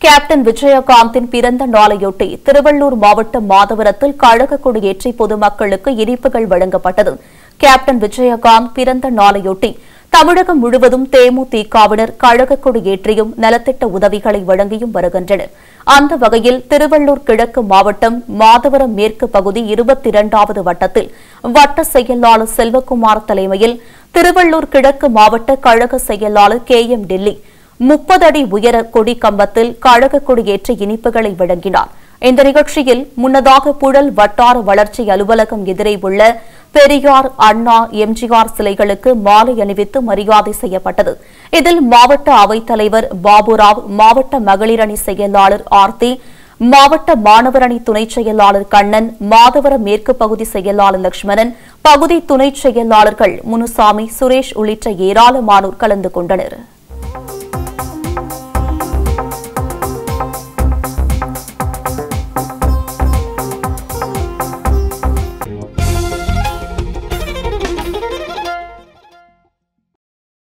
Captain விஜயகாந்தின் பிறந்த நாளையொட்டி திருவள்ளூர் மாவட்டம் மாதவரத்தில் கழக கொடியேற்றி பொதுமக்களுக்கு இனிப்புகள் வழங்கப்பட்டது. கேப்டன் விஜயகாந்த் பிறந்த நாளையொட்டி தமிழகம் முழுவதும் தேமுதிகவினர் கழக கொடியேற்றியும் நலத்திட்ட உதவிகளை வழங்கியும் வருகின்றனர். அந்த வகையில் திருவள்ளூர் கிழக்கு மாவட்டம் மாதவரம் மேற்கு பகுதி 22வது வட்டத்தில் வட்ட செயலாளர் செல்வகுமார் தலைமையில் திருவள்ளூர் கிழக்கு மாவட்ட கழக செயலாளர் KM டெல்லி 30 அடி உயர கொடி கம்பத்தில் கழக கொடியேற்றி இனிப்புகளை வழங்கினார். இந்த நிகழ்ச்சியில் முன்னதாக புழல் வட்டார வளர்ச்சி அலுவலகம் எதிரே உள்ள பெரியார், அண்ணா, MGR சிலைகளுக்கு மாலை அணிவித்து மரியாதை செய்யப்பட்டது. இதில் மாவட்ட அவைத்தலைவர் பாபுராவ், மாவட்ட மகளிரணி செயலாளர் ஆர்த்தி, மாவட்ட மாணவரணி துணை செயலாளர் கண்ணன், மாதவரம் மேற்கு பகுதி செயலாளர் லட்சுமணன், பகுதி துணை செயலாளர்கள் முனுசாமி, சுரேஷ் உள்ளிட்ட ஏராளமானோர் கலந்து கொண்டனர்.